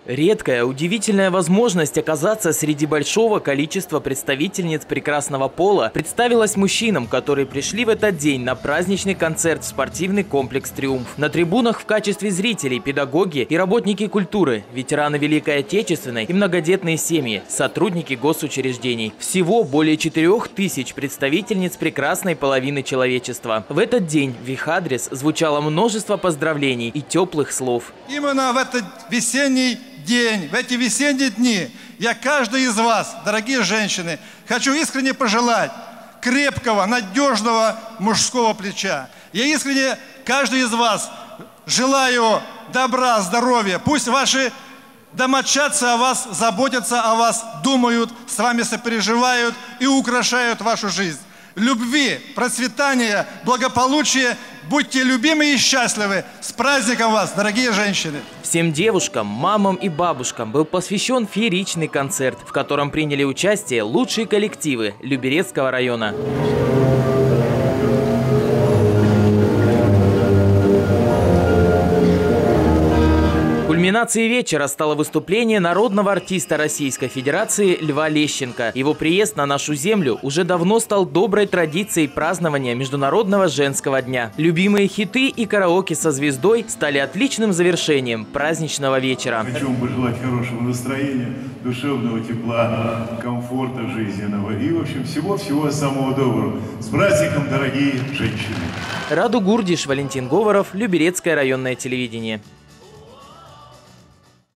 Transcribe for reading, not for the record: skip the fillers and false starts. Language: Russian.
Редкая, удивительная возможность оказаться среди большого количества представительниц прекрасного пола представилась мужчинам, которые пришли в этот день на праздничный концерт в спортивный комплекс «Триумф». На трибунах в качестве зрителей педагоги и работники культуры, ветераны Великой Отечественной и многодетные семьи, сотрудники госучреждений. Всего более 4000 представительниц прекрасной половины человечества. В этот день в их адрес звучало множество поздравлений и теплых слов. Именно в этот весенний день, в эти весенние дни я каждой из вас, дорогие женщины, хочу искренне пожелать крепкого, надежного мужского плеча. Я искренне каждой из вас желаю добра, здоровья. Пусть ваши домочадцы о вас заботятся, о вас думают, с вами сопереживают и украшают вашу жизнь. Любви, процветания, благополучия. Будьте любимы и счастливы. С праздником вас, дорогие женщины! Всем девушкам, мамам и бабушкам был посвящен фееричный концерт, в котором приняли участие лучшие коллективы Люберецкого района. Кульминацией вечера стало выступление народного артиста Российской Федерации Льва Лещенко. Его приезд на нашу землю уже давно стал доброй традицией празднования Международного женского дня. Любимые хиты и караоке со звездой стали отличным завершением праздничного вечера. Хочу вам пожелать хорошего настроения, душевного тепла, комфорта жизненного и, в общем, всего-всего самого доброго. С праздником, дорогие женщины! Раду Гурдиш, Валентин Говоров, Люберецкое районное телевидение.